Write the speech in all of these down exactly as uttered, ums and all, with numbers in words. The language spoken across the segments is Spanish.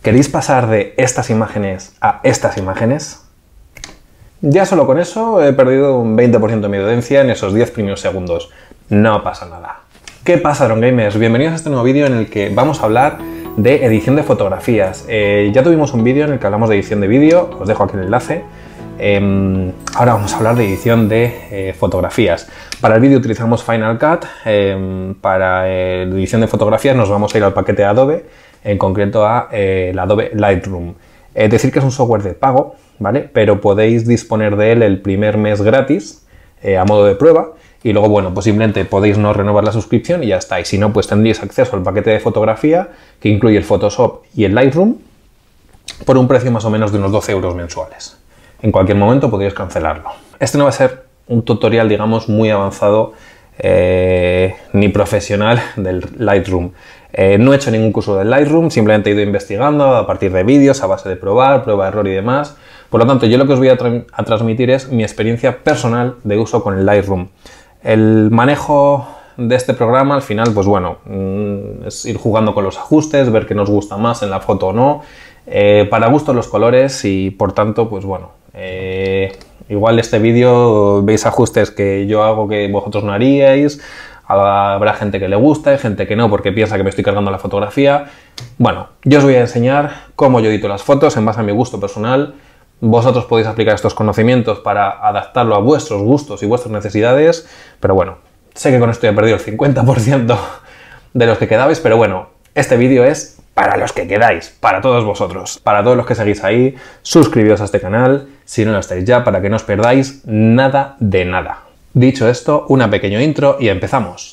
¿Queréis pasar de estas imágenes a estas imágenes? Ya solo con eso he perdido un veinte por ciento de mi audiencia en esos diez primeros segundos. No pasa nada. ¿Qué pasa, Drone Gamers? Bienvenidos a este nuevo vídeo en el que vamos a hablar de edición de fotografías. Eh, ya tuvimos un vídeo en el que hablamos de edición de vídeo, os dejo aquí el enlace. Eh, ahora vamos a hablar de edición de eh, fotografías. Para el vídeo utilizamos Final Cut, eh, para eh, la edición de fotografías nos vamos a ir al paquete de Adobe, en concreto a eh, el Adobe Lightroom. Es decir, que es un software de pago, ¿vale? Pero podéis disponer de él el primer mes gratis, eh, a modo de prueba, y luego, bueno, pues simplemente podéis no renovar la suscripción y ya está. Y si no, pues tendréis acceso al paquete de fotografía, que incluye el Photoshop y el Lightroom, por un precio más o menos de unos doce euros mensuales. En cualquier momento podréis cancelarlo. Este no va a ser un tutorial, digamos, muy avanzado eh, ni profesional del Lightroom. Eh, no he hecho ningún curso del Lightroom, simplemente he ido investigando a partir de vídeos, a base de probar, prueba, error y demás. Por lo tanto, yo lo que os voy a, tra a transmitir es mi experiencia personal de uso con el Lightroom. El manejo de este programa, al final, pues bueno, es ir jugando con los ajustes, ver qué nos gusta más en la foto o no. Eh, para gustos los colores y, por tanto, pues bueno, eh, igual este vídeo veis ajustes que yo hago que vosotros no haríais. Habrá gente que le gusta y gente que no porque piensa que me estoy cargando la fotografía. Bueno, yo os voy a enseñar cómo yo edito las fotos en base a mi gusto personal. Vosotros podéis aplicar estos conocimientos para adaptarlo a vuestros gustos y vuestras necesidades. Pero bueno, sé que con esto ya he perdido el cincuenta por ciento de los que quedabais, pero bueno, este vídeo es para los que quedáis, para todos vosotros, para todos los que seguís ahí. Suscribíos a este canal, si no lo estáis ya, para que no os perdáis nada de nada. Dicho esto, una pequeña intro y empezamos.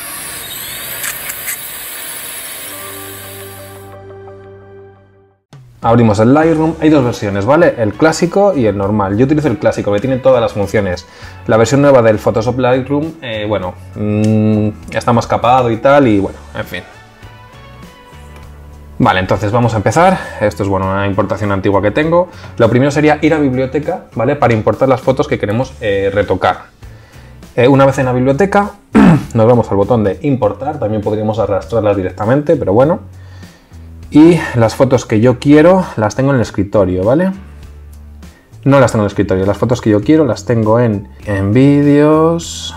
Abrimos el Lightroom, hay dos versiones, ¿vale? El clásico y el normal. Yo utilizo el clásico, que tiene todas las funciones. La versión nueva del Photoshop Lightroom, eh, bueno, mmm, está más capado y tal, y bueno, en fin. Vale, entonces vamos a empezar. Esto es, bueno, una importación antigua que tengo. Lo primero sería ir a biblioteca, ¿vale? Para importar las fotos que queremos eh, retocar. Eh, una vez en la biblioteca, nos vamos al botón de importar. También podríamos arrastrarlas directamente, pero bueno. Y las fotos que yo quiero las tengo en el escritorio, ¿vale? No las tengo en el escritorio. Las fotos que yo quiero las tengo en, en vídeos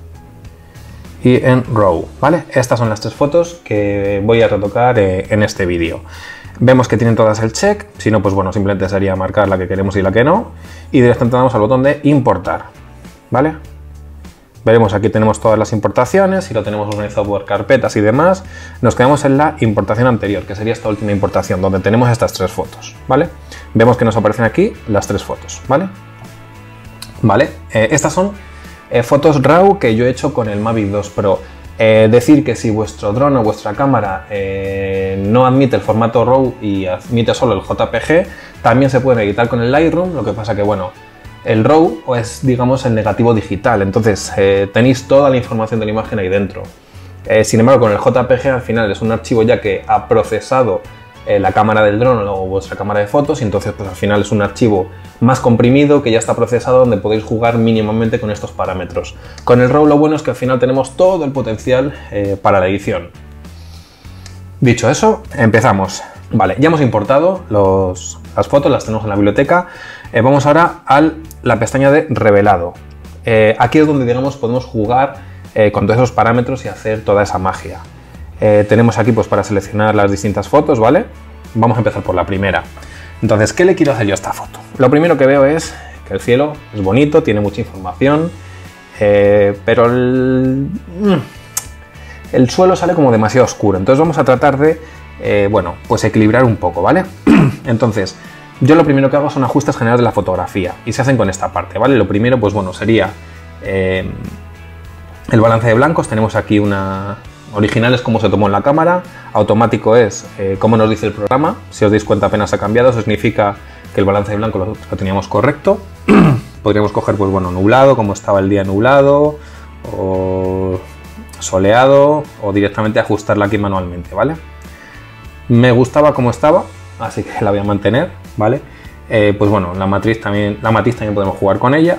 y en RAW, ¿vale? Estas son las tres fotos que voy a retocar eh, en este vídeo. Vemos que tienen todas el check. Si no, pues bueno, simplemente sería marcar la que queremos y la que no. Y directamente damos al botón de importar, ¿vale? Veremos, aquí tenemos todas las importaciones y lo tenemos organizado por carpetas y demás. Nos quedamos en la importación anterior, que sería esta última importación, donde tenemos estas tres fotos, ¿vale? Vemos que nos aparecen aquí las tres fotos, ¿vale? Vale, eh, estas son eh, fotos RAW que yo he hecho con el Mavic dos Pro. Eh, decir que si vuestro dron o vuestra cámara eh, no admite el formato RAW y admite solo el J P G, también se puede editar con el Lightroom, lo que pasa que, bueno, el RAW es, digamos, el negativo digital, entonces eh, tenéis toda la información de la imagen ahí dentro. Eh, sin embargo, con el J P G al final es un archivo ya que ha procesado eh, la cámara del dron o vuestra cámara de fotos, y entonces pues al final es un archivo más comprimido que ya está procesado, donde podéis jugar mínimamente con estos parámetros. Con el RAW lo bueno es que al final tenemos todo el potencial eh, para la edición. Dicho eso, empezamos. Vale, ya hemos importado los, las fotos, las tenemos en la biblioteca. Eh, vamos ahora a la pestaña de revelado. Eh, aquí es donde, digamos, podemos jugar eh, con todos esos parámetros y hacer toda esa magia. Eh, tenemos aquí pues para seleccionar las distintas fotos, ¿vale? Vamos a empezar por la primera. Entonces, ¿qué le quiero hacer yo a esta foto? Lo primero que veo es que el cielo es bonito, tiene mucha información, eh, pero el, el suelo sale como demasiado oscuro. Entonces vamos a tratar de, eh, bueno, pues equilibrar un poco, ¿vale? Entonces, yo lo primero que hago son ajustes generales de la fotografía y se hacen con esta parte, ¿vale? Lo primero, pues bueno, sería eh, el balance de blancos. Tenemos aquí una... Original es cómo se tomó en la cámara, automático es eh, cómo nos dice el programa. Si os dais cuenta, apenas ha cambiado, eso significa que el balance de blanco lo, lo teníamos correcto. Podríamos coger, pues bueno, nublado, como estaba el día nublado, o soleado, o directamente ajustarla aquí manualmente, ¿vale? Me gustaba como estaba, así que la voy a mantener, ¿vale? Eh, pues bueno, la matriz también, la matiz también podemos jugar con ella.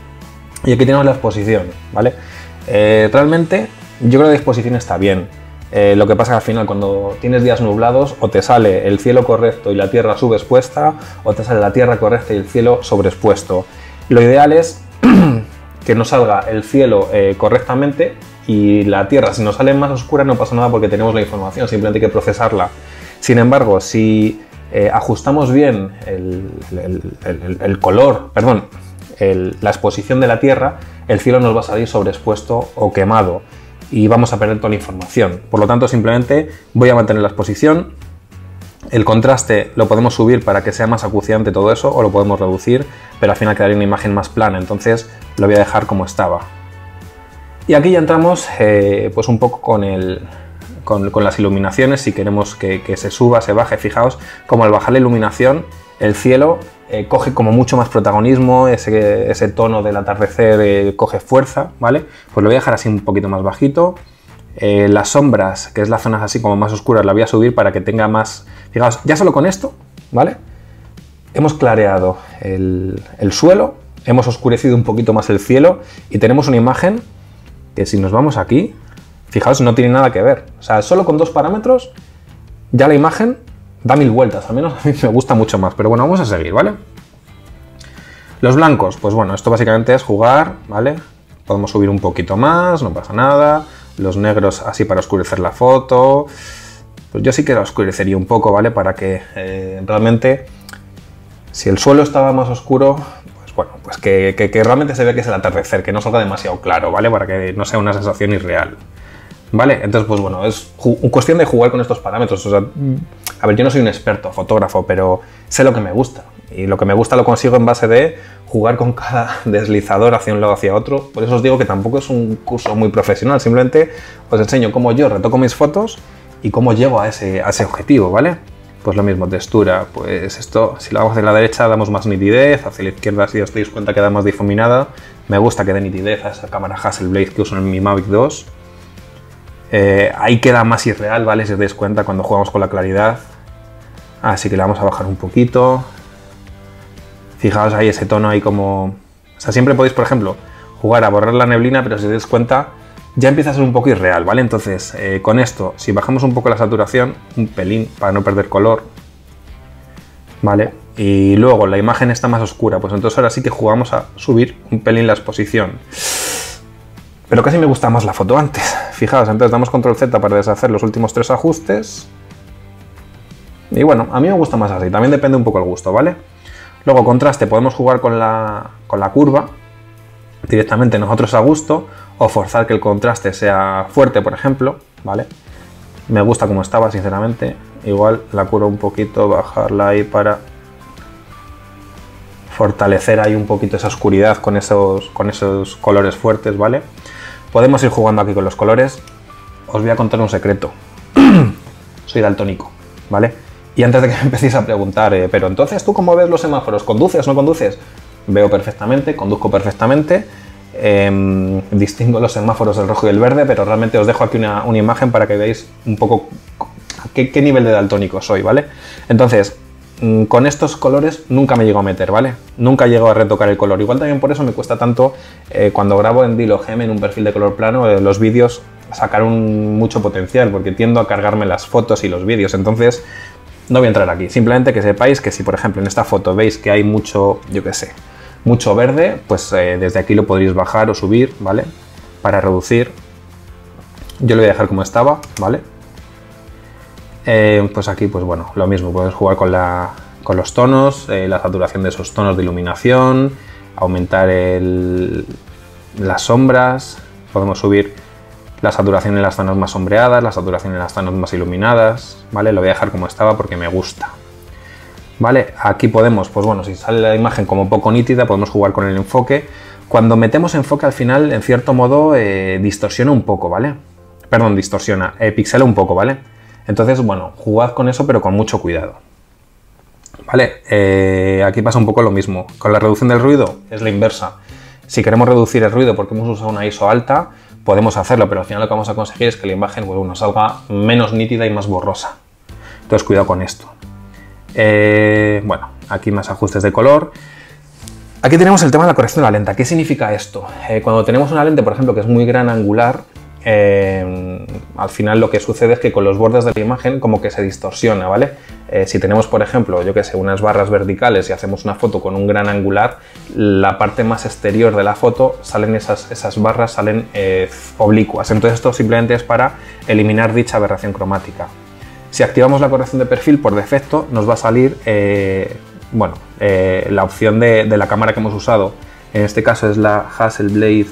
Y aquí tenemos la exposición, ¿vale? Eh, realmente yo creo que la exposición está bien. Eh, lo que pasa que al final cuando tienes días nublados o te sale el cielo correcto y la tierra subexpuesta o te sale la tierra correcta y el cielo sobreexpuesto. Lo ideal es que nos salga el cielo eh, correctamente y la tierra, si nos sale más oscura no pasa nada porque tenemos la información, simplemente hay que procesarla. Sin embargo, si eh, ajustamos bien el, el, el, el color, perdón, el, la exposición de la tierra, el cielo nos va a salir sobreexpuesto o quemado y vamos a perder toda la información. Por lo tanto, simplemente voy a mantener la exposición. El contraste lo podemos subir para que sea más acuciante todo eso o lo podemos reducir, pero al final quedaría una imagen más plana, entonces lo voy a dejar como estaba. Y aquí ya entramos eh, pues un poco con, el, con, con las iluminaciones, si queremos que, que se suba, se baje. Fijaos como al bajar la iluminación el cielo eh, coge como mucho más protagonismo, ese, ese tono del atardecer eh, coge fuerza, ¿vale? Pues lo voy a dejar así un poquito más bajito. Eh, las sombras, que es las zonas así como más oscuras, la voy a subir para que tenga más... Fijaos, ya solo con esto, ¿vale? Hemos clareado el, el suelo, hemos oscurecido un poquito más el cielo y tenemos una imagen que si nos vamos aquí, fijaos, no tiene nada que ver. O sea, solo con dos parámetros ya la imagen da mil vueltas, al menos a mí me gusta mucho más. Pero bueno, vamos a seguir, ¿vale? Los blancos, pues bueno, esto básicamente es jugar, ¿vale? Podemos subir un poquito más, no pasa nada. Los negros así para oscurecer la foto. Pues yo sí que la oscurecería un poco, ¿vale? Para que eh, realmente, si el suelo estaba más oscuro, pues bueno, pues que, que, que realmente se vea que es el atardecer, que no salga demasiado claro, ¿vale? Para que no sea una sensación irreal, ¿vale? Entonces, pues bueno, es cuestión de jugar con estos parámetros. O sea, a ver, yo no soy un experto fotógrafo, pero sé lo que me gusta. Y lo que me gusta lo consigo en base de jugar con cada deslizador hacia un lado hacia otro. Por eso os digo que tampoco es un curso muy profesional. Simplemente os enseño cómo yo retoco mis fotos y cómo llego a ese, a ese objetivo, ¿vale? Pues lo mismo, textura. Pues esto, si lo hago hacia la derecha damos más nitidez. Hacia la izquierda, si os dais cuenta, queda más difuminada. Me gusta que dé nitidez a esa cámara Hasselblad que uso en mi Mavic dos. Eh, ahí queda más irreal, ¿vale? Si os dais cuenta cuando jugamos con la claridad. Así que le vamos a bajar un poquito. Fijaos ahí ese tono ahí como... O sea, siempre podéis, por ejemplo, jugar a borrar la neblina, pero si os dais cuenta ya empieza a ser un poco irreal, ¿vale? Entonces, eh, con esto, si bajamos un poco la saturación, un pelín, para no perder color, ¿vale? Y luego la imagen está más oscura, pues entonces ahora sí que jugamos a subir un pelín la exposición. Pero casi me gusta más la foto antes. Fijaos, entonces damos control Z para deshacer los últimos tres ajustes. Y bueno, a mí me gusta más así, también depende un poco el gusto, ¿vale? Luego, contraste, podemos jugar con la, con la curva directamente nosotros a gusto o forzar que el contraste sea fuerte, por ejemplo, ¿vale? Me gusta como estaba, sinceramente. Igual la curva un poquito, bajarla ahí para fortalecer ahí un poquito esa oscuridad con esos, con esos colores fuertes, ¿vale? Podemos ir jugando aquí con los colores. Os voy a contar un secreto. Soy daltónico, ¿vale? Y antes de que me empecéis a preguntar, eh, pero entonces, ¿tú cómo ves los semáforos? ¿Conduces o no conduces? Veo perfectamente, conduzco perfectamente, eh, distingo los semáforos del rojo y el verde, pero realmente os dejo aquí una, una imagen para que veáis un poco qué, qué nivel de daltónico soy, ¿vale? Entonces, mmm, con estos colores nunca me llego a meter, ¿vale? Nunca llego a retocar el color. Igual también por eso me cuesta tanto, eh, cuando grabo en Dilogem, en un perfil de color plano, eh, los vídeos sacar un, mucho potencial, porque tiendo a cargarme las fotos y los vídeos, entonces... No voy a entrar aquí, simplemente que sepáis que si por ejemplo en esta foto veis que hay mucho, yo qué sé, mucho verde, pues eh, desde aquí lo podréis bajar o subir, ¿vale? Para reducir. Yo lo voy a dejar como estaba, ¿vale? Eh, pues aquí, pues bueno, lo mismo, podéis jugar con, la, con los tonos, eh, la saturación de esos tonos de iluminación, aumentar el, las sombras, podemos subir la saturación en las zonas más sombreadas, la saturación en las zonas más iluminadas, ¿vale? Lo voy a dejar como estaba porque me gusta, ¿vale? Aquí podemos, pues bueno, si sale la imagen como poco nítida, podemos jugar con el enfoque. Cuando metemos enfoque al final, en cierto modo, eh, distorsiona un poco, ¿vale? Perdón, distorsiona, eh, pixela un poco, ¿vale? Entonces, bueno, jugad con eso, pero con mucho cuidado, ¿vale? Eh, aquí pasa un poco lo mismo. Con la reducción del ruido es la inversa. Si queremos reducir el ruido porque hemos usado una I S O alta, podemos hacerlo, pero al final lo que vamos a conseguir es que la imagen, pues bueno, salga menos nítida y más borrosa. Entonces cuidado con esto. Eh, bueno, aquí más ajustes de color. Aquí tenemos el tema de la corrección de la lente. ¿Qué significa esto? Eh, cuando tenemos una lente, por ejemplo, que es muy gran angular, eh, al final lo que sucede es que con los bordes de la imagen como que se distorsiona, ¿vale? Eh, si tenemos, por ejemplo, yo que sé, unas barras verticales y hacemos una foto con un gran angular, la parte más exterior de la foto salen esas, esas barras salen eh, oblicuas. Entonces esto simplemente es para eliminar dicha aberración cromática. Si activamos la corrección de perfil, por defecto nos va a salir eh, bueno, eh, la opción de, de la cámara que hemos usado. En este caso es la Hasselblad,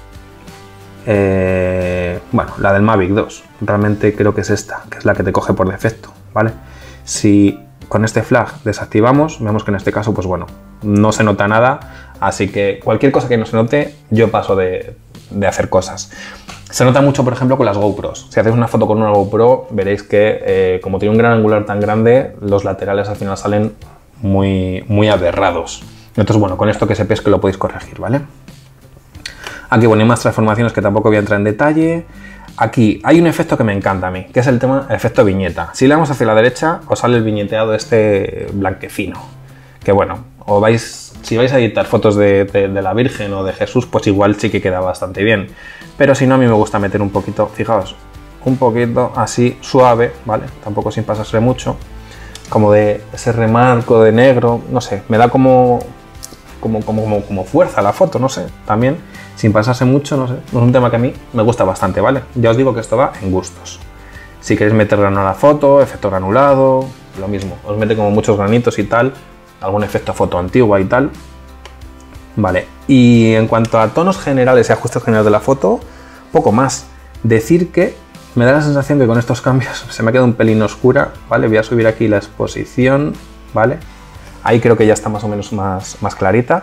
eh, bueno, la del Mavic dos. Realmente creo que es esta, que es la que te coge por defecto, ¿vale? Si con este flag desactivamos, vemos que en este caso, pues bueno, no se nota nada, así que cualquier cosa que no se note, yo paso de, de hacer cosas. Se nota mucho, por ejemplo, con las GoPros. Si hacéis una foto con una GoPro, veréis que eh, como tiene un gran angular tan grande, los laterales al final salen muy, muy aberrados. Entonces, bueno, con esto que sepáis que lo podéis corregir, ¿vale? Aquí, bueno, hay más transformaciones que tampoco voy a entrar en detalle. Aquí hay un efecto que me encanta a mí, que es el tema efecto viñeta. Si le damos hacia la derecha, os sale el viñeteado este blanquecino. Que bueno, o vais, si vais a editar fotos de, de, de la Virgen o de Jesús, pues igual sí que queda bastante bien. Pero si no, a mí me gusta meter un poquito, fijaos, un poquito así suave, ¿vale? Tampoco sin pasarse mucho. Como de ese remarco de negro, no sé, me da como, como, como, como, como fuerza la foto, no sé, también, sin pasarse mucho, no sé, es un tema que a mí me gusta bastante, ¿vale? Ya os digo que esto va en gustos. Si queréis meter grano a la foto, efecto granulado, lo mismo, os mete como muchos granitos y tal, algún efecto foto antigua y tal, vale. Y en cuanto a tonos generales y ajustes generales de la foto, poco más. Decir que me da la sensación que con estos cambios se me ha quedado un pelín oscura, ¿vale? Voy a subir aquí la exposición, ¿vale? Ahí creo que ya está más o menos más, más clarita.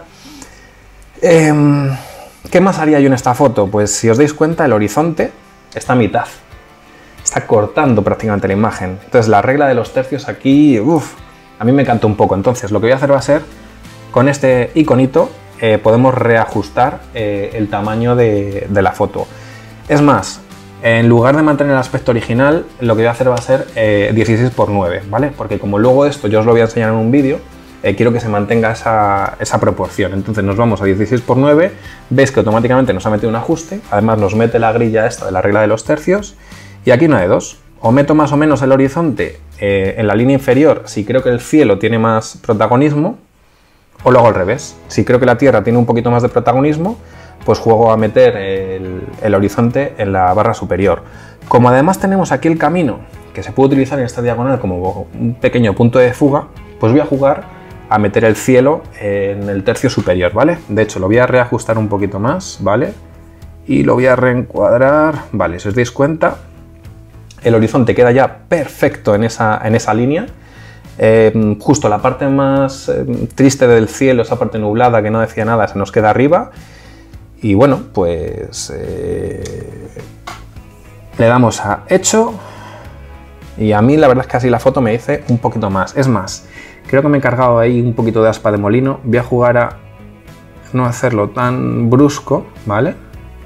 Eh, ¿Qué más haría yo en esta foto? Pues si os dais cuenta, el horizonte está a mitad. Está cortando prácticamente la imagen. Entonces la regla de los tercios aquí, uff, a mí me canta un poco. Entonces lo que voy a hacer va a ser, con este iconito, eh, podemos reajustar eh, el tamaño de, de la foto. Es más, en lugar de mantener el aspecto original, lo que voy a hacer va a ser eh, dieciséis por nueve, ¿vale? Porque como luego esto yo os lo voy a enseñar en un vídeo, eh, quiero que se mantenga esa, esa proporción. Entonces nos vamos a dieciséis por nueve, veis que automáticamente nos ha metido un ajuste, además nos mete la grilla esta de la regla de los tercios, y aquí una de dos. O meto más o menos el horizonte eh, en la línea inferior si creo que el cielo tiene más protagonismo, o lo hago al revés. Si creo que la Tierra tiene un poquito más de protagonismo, pues juego a meter el, el horizonte en la barra superior. Como además tenemos aquí el camino, que se puede utilizar en esta diagonal como un pequeño punto de fuga, pues voy a jugar a meter el cielo en el tercio superior, ¿vale? De hecho, lo voy a reajustar un poquito más, ¿vale? Y lo voy a reencuadrar, ¿vale? Si os dais cuenta, el horizonte queda ya perfecto en esa, en esa línea. Eh, justo la parte más eh, triste del cielo, esa parte nublada que no decía nada, se nos queda arriba. Y bueno, pues eh, le damos a hecho y a mí la verdad es que así la foto me dice un poquito más. Es más, creo que me he cargado ahí un poquito de aspa de molino. Voy a jugar a no hacerlo tan brusco, ¿vale?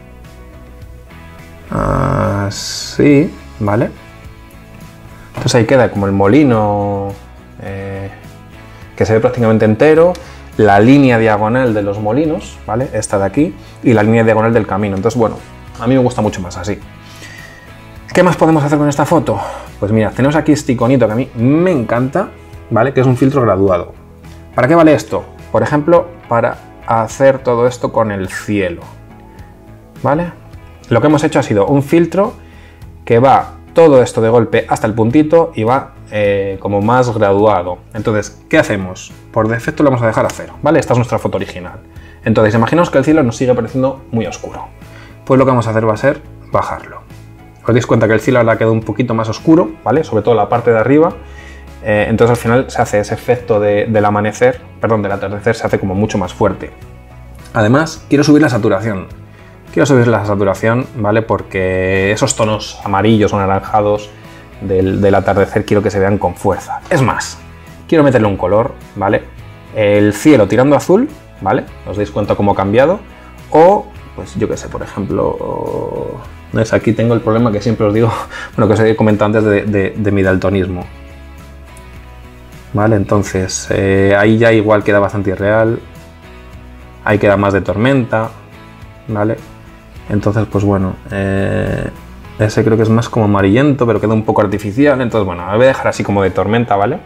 Así, ¿vale? Entonces ahí queda como el molino eh, que se ve prácticamente entero. La línea diagonal de los molinos, ¿vale? Esta de aquí, y la línea diagonal del camino. Entonces, bueno, a mí me gusta mucho más así. ¿Qué más podemos hacer con esta foto? Pues mira, tenemos aquí este iconito que a mí me encanta, ¿vale? Que es un filtro graduado. ¿Para qué vale esto? Por ejemplo, para hacer todo esto con el cielo, ¿vale? Lo que hemos hecho ha sido un filtro que va todo esto de golpe hasta el puntito y va eh, como más graduado. Entonces, ¿qué hacemos? Por defecto lo vamos a dejar a cero, ¿vale? Esta es nuestra foto original. Entonces, imaginaos que el cielo nos sigue pareciendo muy oscuro. Pues lo que vamos a hacer va a ser bajarlo. Os dais cuenta que el cielo ahora queda un poquito más oscuro, ¿vale? Sobre todo la parte de arriba. Eh, entonces, al final se hace ese efecto de, del amanecer, perdón, del atardecer, se hace como mucho más fuerte. Además, quiero subir la saturación. Quiero subir la saturación, ¿vale? Porque esos tonos amarillos o anaranjados del, del atardecer quiero que se vean con fuerza. Es más, quiero meterle un color, ¿vale? El cielo tirando azul, ¿vale? ¿Os dais cuenta cómo ha cambiado? O, pues yo qué sé, por ejemplo... ¿ves? Aquí tengo el problema que siempre os digo, bueno, que os he comentado antes de, de, de mi daltonismo. ¿Vale? Entonces, eh, ahí ya igual queda bastante irreal. Ahí queda más de tormenta, ¿vale? Entonces, pues bueno, eh, ese creo que es más como amarillento, pero queda un poco artificial. Entonces, bueno, lo voy a dejar así como de tormenta, ¿vale?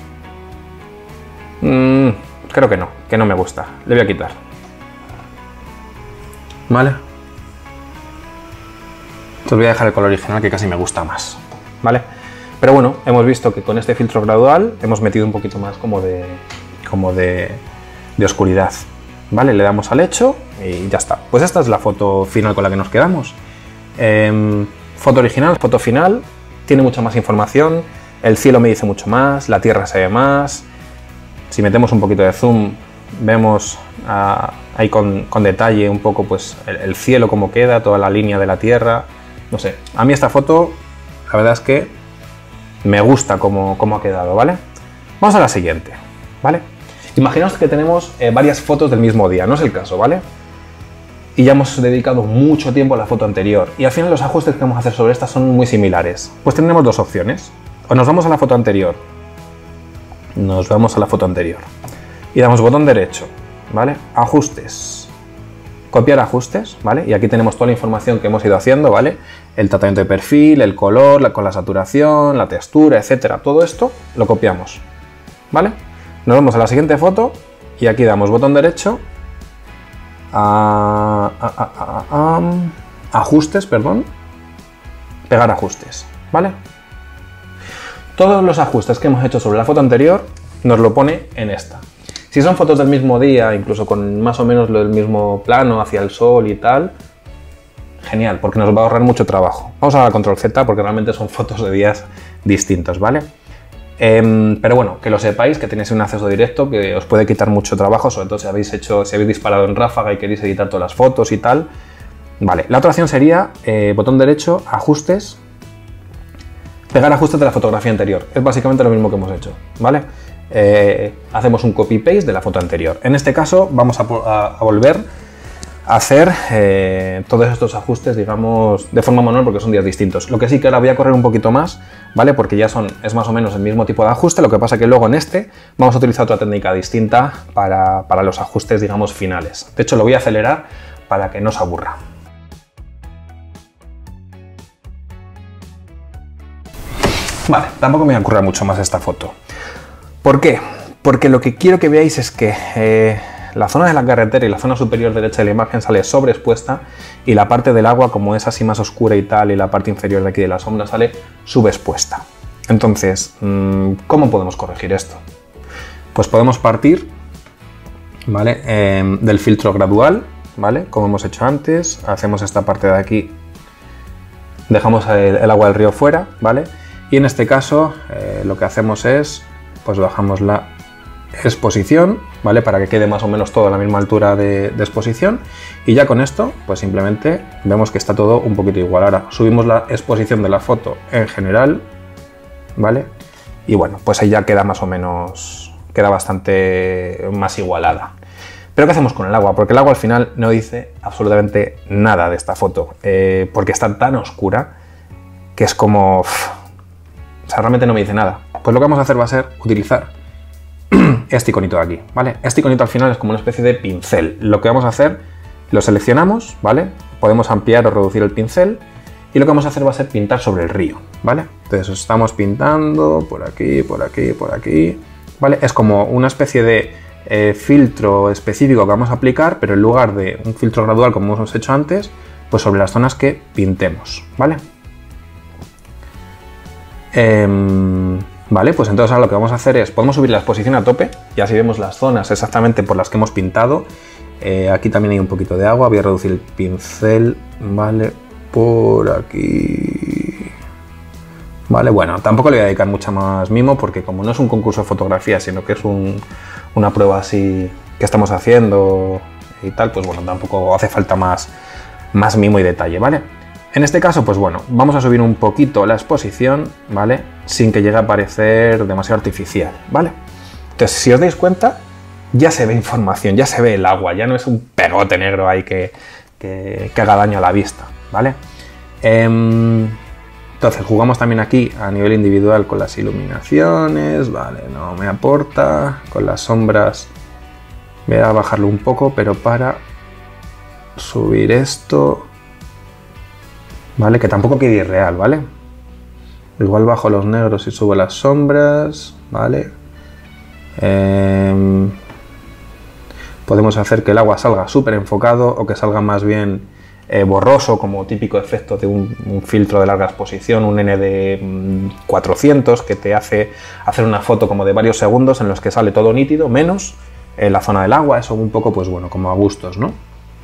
Mm, creo que no, que no me gusta. Le voy a quitar. ¿Vale? Entonces voy a dejar el color original, que casi me gusta más. ¿Vale? Pero bueno, hemos visto que con este filtro gradual hemos metido un poquito más como de, como de, de oscuridad. ¿Vale? Le damos al hecho y ya está. Pues esta es la foto final con la que nos quedamos. Eh, foto original, foto final, tiene mucha más información, el cielo me dice mucho más, la tierra se ve más. Si metemos un poquito de zoom, vemos uh, ahí con, con detalle un poco pues el, el cielo como queda, toda la línea de la tierra. No sé, a mí esta foto, la verdad es que me gusta cómo, cómo ha quedado, ¿vale? Vamos a la siguiente, ¿vale? Imaginaos que tenemos eh, varias fotos del mismo día, no es el caso, ¿vale? Y ya hemos dedicado mucho tiempo a la foto anterior y al final los ajustes que vamos a hacer sobre esta son muy similares. Pues tenemos dos opciones. O nos vamos a la foto anterior, nos vamos a la foto anterior y damos botón derecho, ¿vale? Ajustes, copiar ajustes, ¿vale? Y aquí tenemos toda la información que hemos ido haciendo, ¿vale? El tratamiento de perfil, el color, la, con la saturación, la textura, etcétera. Todo esto lo copiamos, ¿vale? Nos vamos a la siguiente foto y aquí damos botón derecho, a, a, a, a, a, ajustes, perdón, pegar ajustes, ¿vale? Todos los ajustes que hemos hecho sobre la foto anterior nos lo pone en esta. Si son fotos del mismo día, incluso con más o menos lo del mismo plano hacia el sol y tal, genial, porque nos va a ahorrar mucho trabajo. Vamos a dar control Z porque realmente son fotos de días distintos, ¿vale? Eh, pero bueno, que lo sepáis, que tenéis un acceso directo que os puede quitar mucho trabajo, sobre todo si habéis hecho, si habéis disparado en ráfaga y queréis editar todas las fotos y tal. Vale, la otra opción sería eh, botón derecho, ajustes, pegar ajustes de la fotografía anterior. Es básicamente lo mismo que hemos hecho, ¿vale? Eh, hacemos un copy-paste de la foto anterior. En este caso vamos a, a, a volver a hacer eh, todos estos ajustes, digamos, de forma manual porque son días distintos. Lo que sí que ahora voy a correr un poquito más, ¿vale? Porque ya son, es más o menos el mismo tipo de ajuste, lo que pasa que luego en este vamos a utilizar otra técnica distinta para, para los ajustes, digamos, finales. De hecho, lo voy a acelerar para que no os aburra. Vale, tampoco me voy a currar mucho más esta foto. ¿Por qué? Porque lo que quiero que veáis es que eh, la zona de la carretera y la zona superior derecha de la imagen sale sobreexpuesta y la parte del agua, como es así más oscura y tal, y la parte inferior de aquí de la sombra sale subexpuesta. Entonces, ¿cómo podemos corregir esto? Pues podemos partir, ¿vale? Eh, del filtro gradual, ¿vale? Como hemos hecho antes, hacemos esta parte de aquí, dejamos el, el agua del río fuera, ¿vale? Y en este caso eh, lo que hacemos es, pues bajamos la exposición, ¿vale? Para que quede más o menos todo a la misma altura de, de exposición y ya con esto, pues simplemente vemos que está todo un poquito igual. Ahora subimos la exposición de la foto en general, ¿vale? Y bueno, pues ahí ya queda más o menos, queda bastante más igualada. Pero ¿qué hacemos con el agua? Porque el agua al final no dice absolutamente nada de esta foto, eh, porque está tan oscura que es como... Uff, o sea, realmente no me dice nada. Pues lo que vamos a hacer va a ser utilizar este iconito de aquí, ¿vale? Este iconito al final es como una especie de pincel. Lo que vamos a hacer, lo seleccionamos, ¿vale? Podemos ampliar o reducir el pincel y lo que vamos a hacer va a ser pintar sobre el río, ¿vale? Entonces estamos pintando por aquí, por aquí, por aquí, ¿vale? Es como una especie de eh, filtro específico que vamos a aplicar, pero en lugar de un filtro gradual como hemos hecho antes, pues sobre las zonas que pintemos, ¿vale? Eh, vale, pues entonces ahora lo que vamos a hacer es, podemos subir la exposición a tope y así vemos las zonas exactamente por las que hemos pintado. Eh, aquí también hay un poquito de agua, voy a reducir el pincel, vale, por aquí. Vale, bueno, tampoco le voy a dedicar mucha más mimo porque como no es un concurso de fotografía, sino que es un, una prueba así que estamos haciendo y tal, pues bueno, tampoco hace falta más, más mimo y detalle, ¿vale? En este caso, pues bueno, vamos a subir un poquito la exposición, ¿vale? Sin que llegue a parecer demasiado artificial, ¿vale? Entonces, si os dais cuenta, ya se ve información, ya se ve el agua, ya no es un pegote negro ahí que, que, que haga daño a la vista, ¿vale? Eh, entonces, jugamos también aquí a nivel individual con las iluminaciones, ¿vale? No me aporta, con las sombras voy a bajarlo un poco, pero para subir esto... ¿vale? Que tampoco quede irreal, ¿vale? Igual bajo los negros y subo las sombras, ¿vale? Eh, podemos hacer que el agua salga súper enfocado o que salga más bien eh, borroso, como típico efecto de un, un filtro de larga exposición, un N D cuatrocientos, que te hace hacer una foto como de varios segundos en los que sale todo nítido, menos eh, la zona del agua. Eso un poco, pues bueno, como a gustos, ¿no?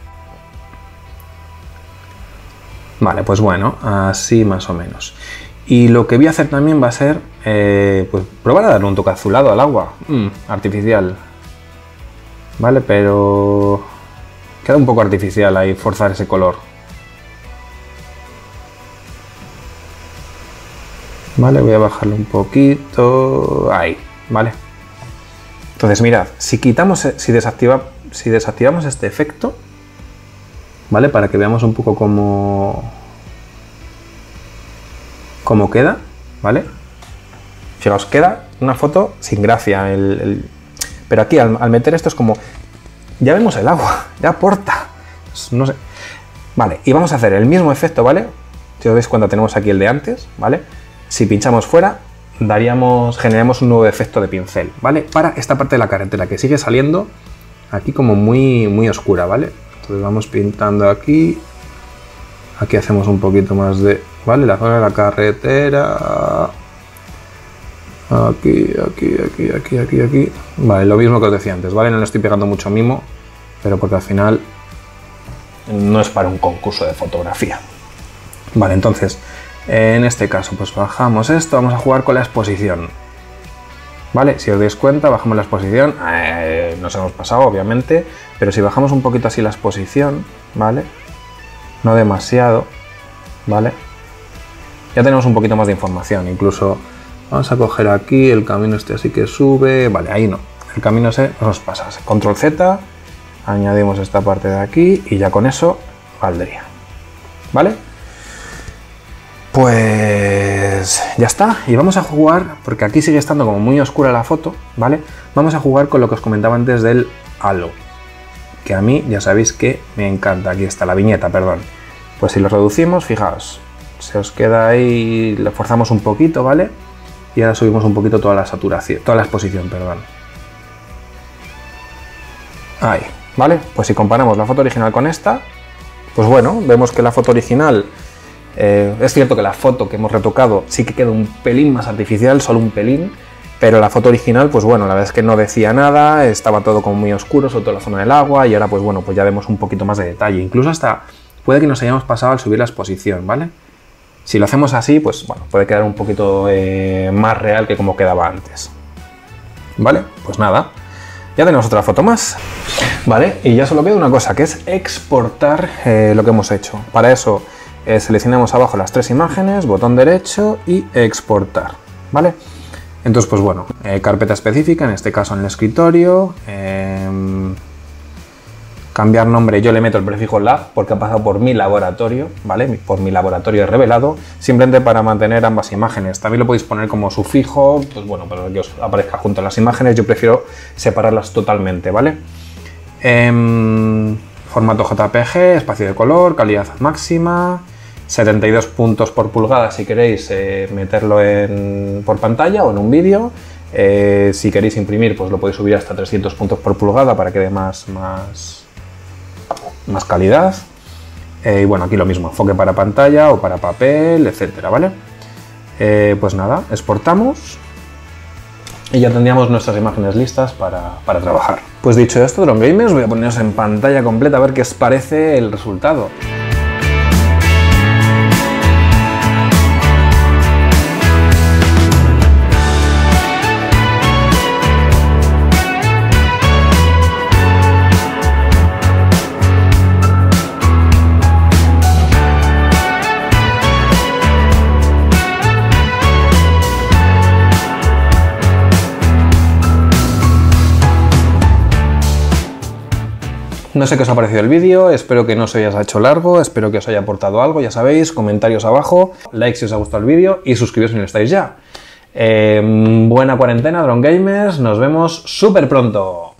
Vale, pues bueno, así más o menos. Y lo que voy a hacer también va a ser eh, pues probar a darle un toque azulado al agua, mm, artificial. Vale, pero queda un poco artificial ahí forzar ese color. Vale, voy a bajarlo un poquito. Ahí, vale. Entonces mirad, si quitamos, si, desactiva, si desactivamos este efecto, ¿vale? Para que veamos un poco cómo, cómo queda, ¿vale? Fijaos, queda una foto sin gracia. El, el... Pero aquí al, al meter esto es como... Ya vemos el agua, ya aporta. No sé. Vale, y vamos a hacer el mismo efecto, ¿vale? Si os dais cuenta, tenemos aquí el de antes, ¿vale? Si pinchamos fuera, daríamos, generamos un nuevo efecto de pincel, ¿vale? Para esta parte de la carretera, que sigue saliendo aquí como muy, muy oscura, ¿vale? Entonces vamos pintando aquí. Aquí hacemos un poquito más de... ¿Vale? La zona de la carretera. Aquí, aquí, aquí, aquí, aquí, aquí. Vale, lo mismo que os decía antes, ¿vale? No le estoy pegando mucho mimo, pero porque al final no es para un concurso de fotografía. Vale, entonces, en este caso, pues bajamos esto, vamos a jugar con la exposición. Vale, si os dais cuenta, bajamos la exposición, eh, nos hemos pasado, obviamente, pero si bajamos un poquito así la exposición, ¿vale? No demasiado, ¿vale? Ya tenemos un poquito más de información, incluso... Vamos a coger aquí el camino este así que sube, vale, ahí no, el camino ese no nos pasa. Control Z, añadimos esta parte de aquí y ya con eso valdría, ¿vale? Pues ya está, y vamos a jugar, porque aquí sigue estando como muy oscura la foto, ¿vale? Vamos a jugar con lo que os comentaba antes del halo, que a mí ya sabéis que me encanta. Aquí está la viñeta, perdón. Pues si lo reducimos, fijaos, se os queda ahí, le forzamos un poquito, ¿vale? Y ahora subimos un poquito toda la saturación, toda la exposición, perdón. Ahí, ¿vale? Pues si comparamos la foto original con esta, pues bueno, vemos que la foto original, eh, es cierto que la foto que hemos retocado sí que queda un pelín más artificial, solo un pelín, pero la foto original, pues bueno, la verdad es que no decía nada, estaba todo como muy oscuro, sobre todo la zona del agua, y ahora pues bueno, pues ya vemos un poquito más de detalle, incluso hasta puede que nos hayamos pasado al subir la exposición, ¿vale? Si lo hacemos así, pues bueno, puede quedar un poquito eh, más real que como quedaba antes. ¿Vale? Pues nada, ya tenemos otra foto más. Vale, y ya solo queda una cosa, que es exportar eh, lo que hemos hecho. Para eso eh, seleccionamos abajo las tres imágenes, botón derecho y exportar. ¿Vale? Entonces, pues bueno, eh, carpeta específica, en este caso en el escritorio. Eh, Cambiar nombre, yo le meto el prefijo lab porque ha pasado por mi laboratorio, ¿vale? Por mi laboratorio revelado, simplemente para mantener ambas imágenes. También lo podéis poner como sufijo, pues bueno, para que os aparezca junto a las imágenes. Yo prefiero separarlas totalmente, ¿vale? Eh, formato J P G, espacio de color, calidad máxima, setenta y dos puntos por pulgada si queréis eh, meterlo en, por pantalla o en un vídeo. Eh, si queréis imprimir, pues lo podéis subir hasta trescientos puntos por pulgada para que dé más... más más calidad. Eh, y bueno, aquí lo mismo, enfoque para pantalla o para papel, etcétera, ¿vale? Eh, pues nada, exportamos y ya tendríamos nuestras imágenes listas para, para trabajar. Pues dicho esto, Drone Gamers, voy a poneros en pantalla completa a ver qué os parece el resultado. No sé qué os ha parecido el vídeo, espero que no se os haya hecho largo, espero que os haya aportado algo, ya sabéis, comentarios abajo, like si os ha gustado el vídeo y suscribiros si no estáis ya. Eh, buena cuarentena, Drone Gamers, nos vemos súper pronto.